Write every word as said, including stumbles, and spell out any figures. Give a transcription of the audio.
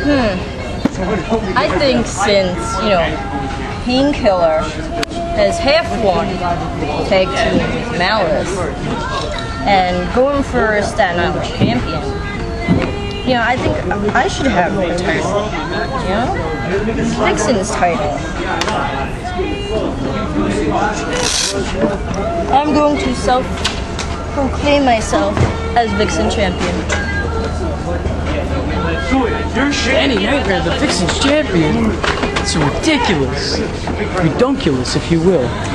Hmm. I think since, you know, Painkiller has half won tag team with Malice and going for a Staten Island champion, you know, I think I should have the title. You know? Vixen's title. I'm going to self-proclaim myself as Vixen champion. Dani Nightmare, the Vixen's champion? It's ridiculous. Redunculous, if you will.